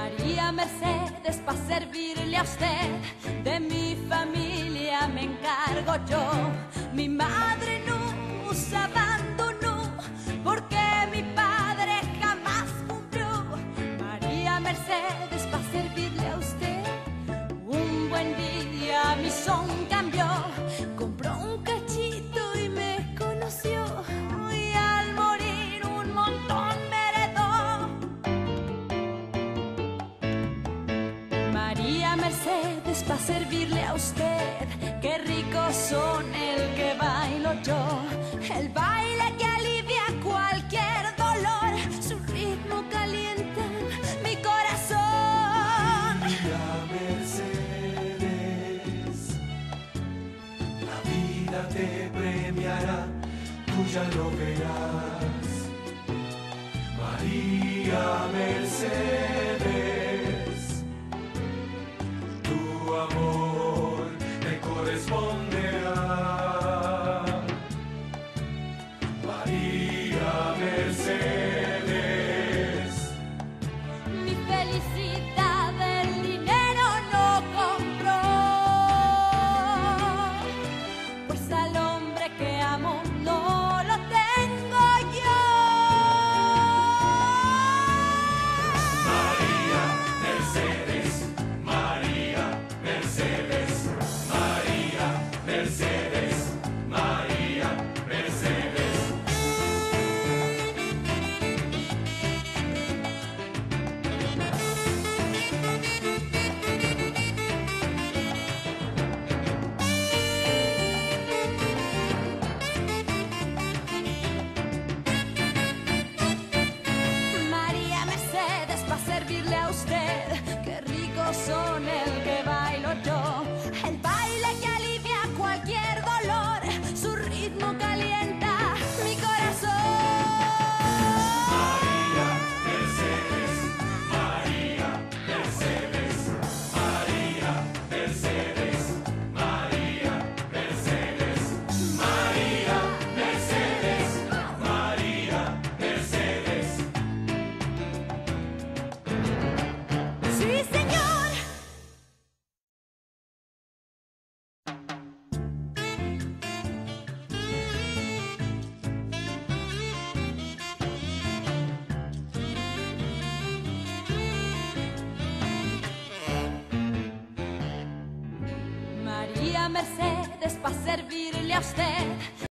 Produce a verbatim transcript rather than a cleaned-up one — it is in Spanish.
María Mercedes, pa' servirle a usted, de mi familia me encargo yo. Mi madre nos abandonó porque mi padre jamás cumplió. María Mercedes, pa' servirle a usted, un buen día mi son cambió. Compró un cachito y me conoció, y al morir un montón me heredó. María Mercedes, pa' servirle a usted, qué ricos son el que bailo yo. El baile que alivia cualquier dolor, su ritmo calienta mi corazón. María Mercedes, la vida te premiará, tú ya lo verás. María Mercedes, tu amor te corresponderá. María Mercedes, Mi felicidad el dinero no compró, pues al hombre que amo no lo tengo yo. María Mercedes, María Mercedes, María Mercedes, María Mercedes. María Mercedes, pa' servirle a usted, qué ricos son el que bailo yo. El baile que alivia cualquier dolor, su ritmo calienta mi corazón. María Mercedes, María Mercedes, María Mercedes, María Mercedes, María Mercedes, María Mercedes. Sí, señor. María Mercedes, pa' servirle a usted,